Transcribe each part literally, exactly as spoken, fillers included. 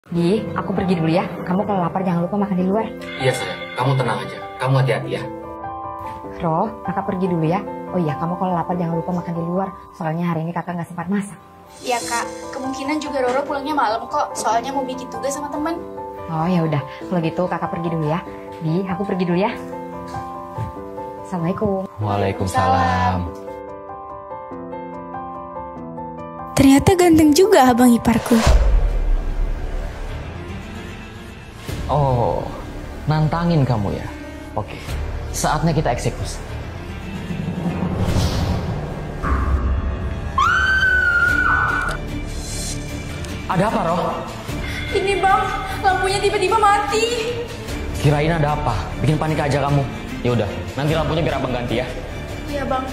Di, aku pergi dulu ya. Kamu kalau lapar jangan lupa makan di luar. Iya sayang, kamu tenang aja. Kamu hati-hati ya. Roh, kakak pergi dulu ya. Oh iya, kamu kalau lapar jangan lupa makan di luar. Soalnya hari ini kakak nggak sempat masak. Iya kak, kemungkinan juga Roro pulangnya malam kok. Soalnya mau bikin tugas sama temen. Oh ya udah, kalau gitu kakak pergi dulu ya. Di, aku pergi dulu ya. Assalamualaikum. Waalaikumsalam. Ternyata ganteng juga abang iparku. Oh, nantangin kamu ya. Oke, saatnya kita eksekusi. Ada apa, Roh? Ini bang, lampunya tiba-tiba mati. Kirain ada apa? Bikin panik aja kamu. Ya udah, nanti lampunya biar abang ganti ya. Iya bang.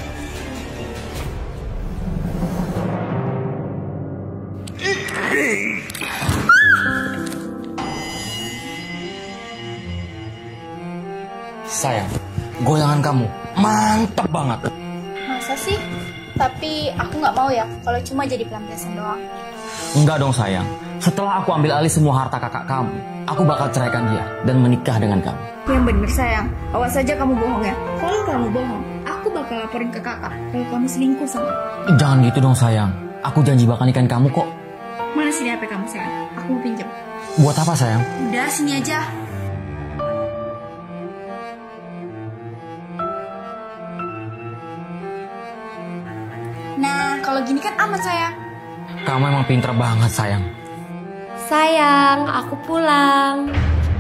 Sayang, goyangan kamu mantap banget. Masa sih? Tapi aku nggak mau ya, kalau cuma jadi pelampiasan doang. Enggak dong sayang. Setelah aku ambil alih semua harta kakak kamu, aku bakal ceraikan dia dan menikah dengan kamu. Yang bener sayang, awas saja kamu bohong ya. Kalau kamu bohong, aku bakal laporin ke kakak kalau kamu selingkuh sama aku. Jangan gitu dong sayang. Aku janji bakal nikahin kamu kok. Mana sini H P kamu sayang? Aku mau pinjam. Buat apa sayang? Udah sini aja. Nah, kalau gini kan aman sayang. Kamu emang pinter banget sayang. Sayang, aku pulang.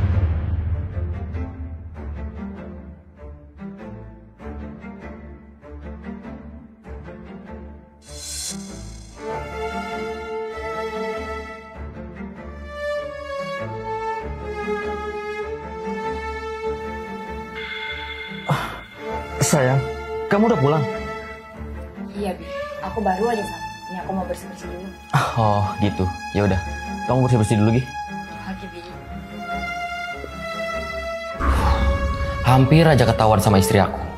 Sayang, kamu udah pulang? Iya, Bi. Aku baru aja sampai. Ini aku mau bersih-bersih dulu. Oh gitu. Ya udah, kamu bersih-bersih dulu Gi. Oke, Bi. Hampir aja ketahuan sama istri aku.